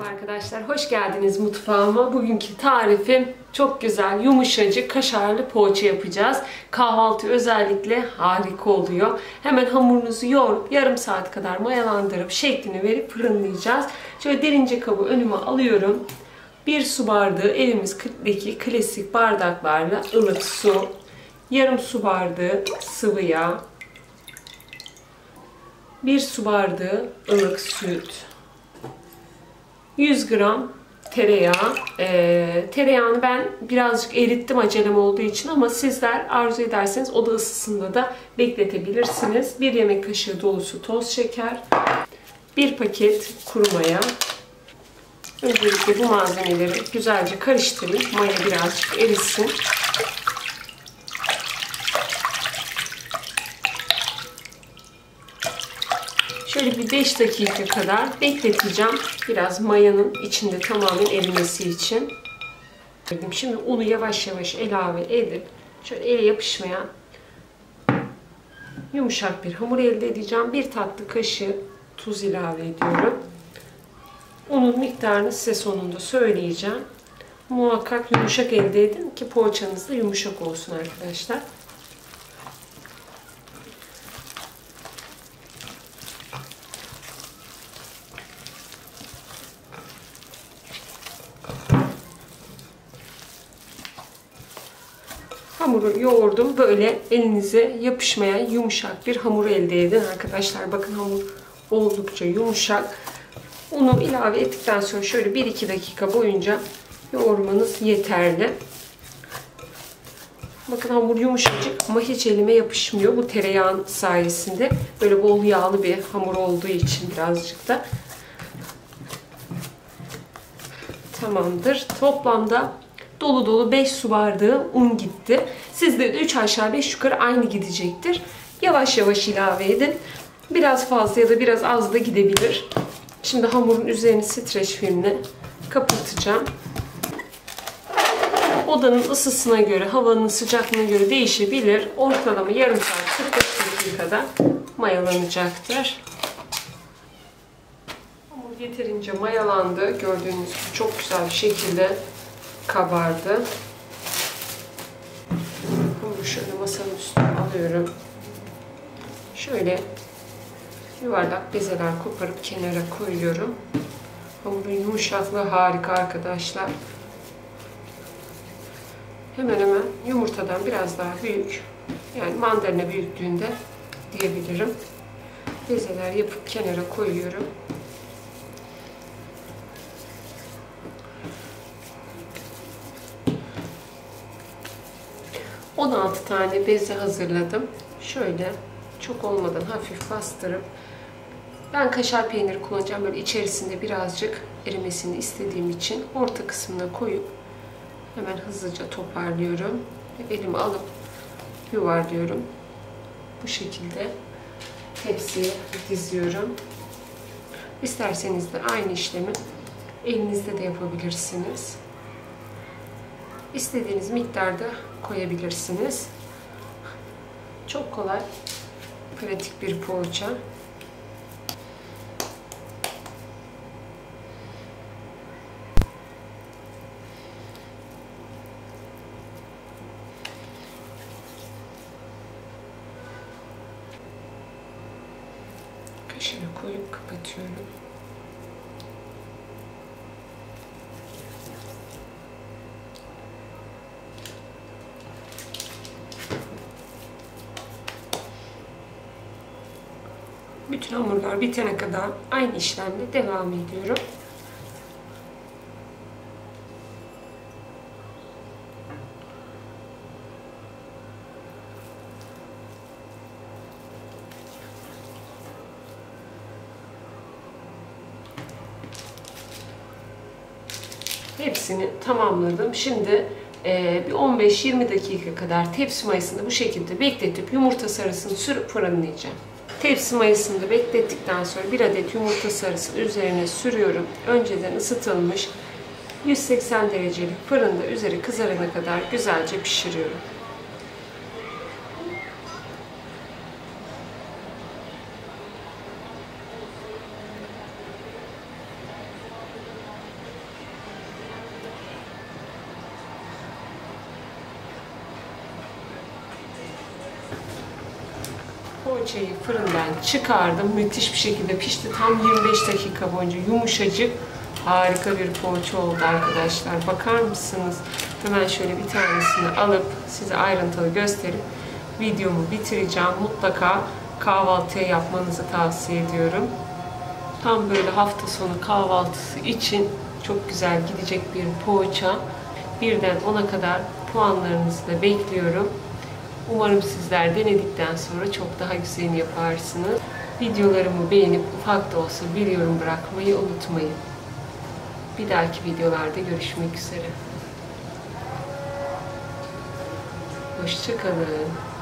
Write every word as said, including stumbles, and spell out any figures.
Merhaba arkadaşlar, hoş geldiniz mutfağıma. Bugünkü tarifim çok güzel, yumuşacık, kaşarlı poğaça yapacağız. Kahvaltı özellikle harika oluyor. Hemen hamurunuzu yoğurup yarım saat kadar mayalandırıp şeklini verip fırınlayacağız. Şöyle derince kabı önüme alıyorum. Bir su bardağı evimizdeki klasik bardaklarla ılık su, yarım su bardağı sıvı yağ, bir su bardağı ılık süt, yüz gram tereyağı. Ee, tereyağını ben birazcık erittim acelem olduğu için ama sizler arzu ederseniz oda ısısında da bekletebilirsiniz. Bir yemek kaşığı dolusu toz şeker, bir paket kuru maya. Öncelikle bu malzemeleri güzelce karıştırayım. Maya birazcık erisin. Şöyle bir beş dakika kadar bekleteceğim. Biraz mayanın içinde tamamen erimesi için. Şimdi unu yavaş yavaş ilave edip şöyle ele yapışmayan yumuşak bir hamur elde edeceğim. Bir tatlı kaşığı tuz ilave ediyorum. Unun miktarını size sonunda söyleyeceğim. Muhakkak yumuşak elde edin ki poğaçanız da yumuşak olsun arkadaşlar. Hamuru yoğurdum. Böyle elinize yapışmayan yumuşak bir hamur elde edin arkadaşlar. Bakın hamur oldukça yumuşak. Unu ilave ettikten sonra şöyle bir iki dakika boyunca yoğurmanız yeterli. Bakın hamur yumuşacık ama hiç elime yapışmıyor. Bu tereyağın sayesinde. Böyle bol yağlı bir hamur olduğu için birazcık da. Tamamdır. Toplamda dolu dolu beş su bardağı un gitti. Sizde de üç aşağı beş yukarı aynı gidecektir. Yavaş yavaş ilave edin. Biraz fazla ya da biraz az da gidebilir. Şimdi hamurun üzerini streç filmle kapatacağım. Odanın ısısına göre, havanın sıcaklığına göre değişebilir. Ortalama yarım saat kırk beş dakikada mayalanacaktır. Hamur yeterince mayalandı. Gördüğünüz gibi çok güzel bir şekilde kabardı. Hamuru şöyle masanın üstüne alıyorum. Şöyle yuvarlak bezeler koparıp kenara koyuyorum. Hamurun yumuşaklığı harika arkadaşlar. Hemen hemen yumurtadan biraz daha büyük. Yani mandalina büyüklüğünde diyebilirim. Bezeler yapıp kenara koyuyorum. on altı tane beze hazırladım. Şöyle çok olmadan hafif bastırıp, ben kaşar peyniri kullanacağım. Böyle içerisinde birazcık erimesini istediğim için orta kısmına koyup hemen hızlıca toparlıyorum. Elimi alıp yuvarlıyorum. Bu şekilde tepsiye diziyorum. İsterseniz de aynı işlemi elinizde de yapabilirsiniz. İstediğiniz miktarda koyabilirsiniz. Çok kolay, pratik bir poğaça. Kaşığı koyup kapatıyorum. Bütün hamurlar bitene kadar aynı işlemle devam ediyorum. Hepsini tamamladım. Şimdi e, bir on beş yirmi dakika kadar tepsi mayasında bu şekilde bekletip yumurta sarısını sürüp fırınlayacağım. Tepsi mayasında beklettikten sonra bir adet yumurta sarısını üzerine sürüyorum. Önceden ısıtılmış yüz seksen derecelik fırında üzeri kızarana kadar güzelce pişiriyorum. Poğaçayı fırından çıkardım. Müthiş bir şekilde pişti. Tam yirmi beş dakika boyunca yumuşacık. Harika bir poğaça oldu arkadaşlar. Bakar mısınız? Hemen şöyle bir tanesini alıp size ayrıntılı gösterip videomu bitireceğim. Mutlaka kahvaltıya yapmanızı tavsiye ediyorum. Tam böyle hafta sonu kahvaltısı için çok güzel gidecek bir poğaça. Birden ona kadar puanlarınızı da bekliyorum. Umarım sizler denedikten sonra çok daha güzelini yaparsınız. Videolarımı beğenip ufak da olsa bir yorum bırakmayı unutmayın. Bir dahaki videolarda görüşmek üzere. Hoşça kalın.